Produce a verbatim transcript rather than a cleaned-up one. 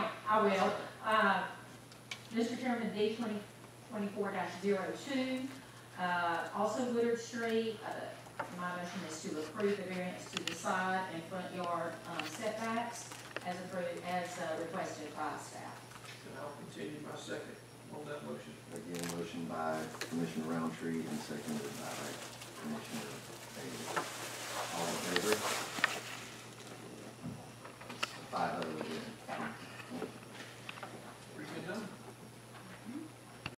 I will. Uh, Mister Chairman, V twenty twenty-four dash zero two, uh, also Woodard Street, uh, my motion is to approve the variance to the side and front yard um, setbacks as approved, as uh, requested by staff. And I'll continue my second on that motion. Again, motion by Commissioner Roundtree and seconded by Commissioner Bailey.